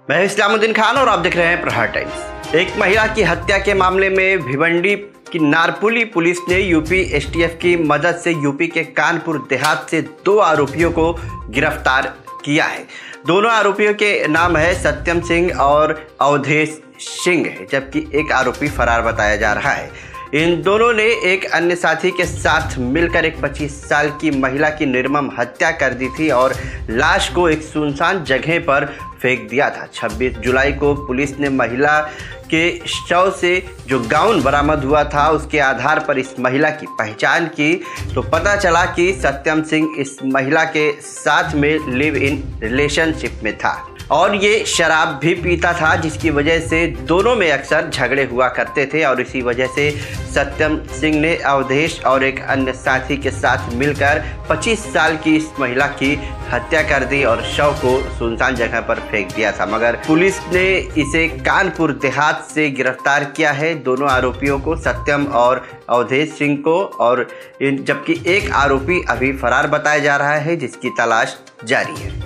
मैं इस्लामुद्दीन खान और आप देख रहे हैं प्रहार टाइम्स। एक महिला की हत्या के मामले में भिवंडी की नारपुली पुलिस ने यूपी एसटीएफ की मदद से यूपी के कानपुर देहात से 2 आरोपियों को गिरफ्तार किया है। दोनों आरोपियों के नाम है सत्यम सिंह और अवधेश सिंह है, जबकि एक आरोपी फरार बताया जा रहा है। इन दोनों ने एक अन्य साथी के साथ मिलकर एक 25 साल की महिला की निर्मम हत्या कर दी थी और लाश को एक सुनसान जगह पर फेंक दिया था। 26 जुलाई को पुलिस ने महिला के शव से जो गाउन बरामद हुआ था उसके आधार पर इस महिला की पहचान की तो पता चला कि सत्यम सिंह इस महिला के साथ में लिव इन रिलेशनशिप में था और ये शराब भी पीता था, जिसकी वजह से दोनों में अक्सर झगड़े हुआ करते थे और इसी वजह से सत्यम सिंह ने अवधेश और एक अन्य साथी के साथ मिलकर 25 साल की इस महिला की हत्या कर दी और शव को सुनसान जगह पर फेंक दिया था। मगर पुलिस ने इसे कानपुर देहात से गिरफ्तार किया है, दोनों आरोपियों को, सत्यम और अवधेश सिंह को, और जबकि एक आरोपी अभी फरार बताया जा रहा है जिसकी तलाश जारी है।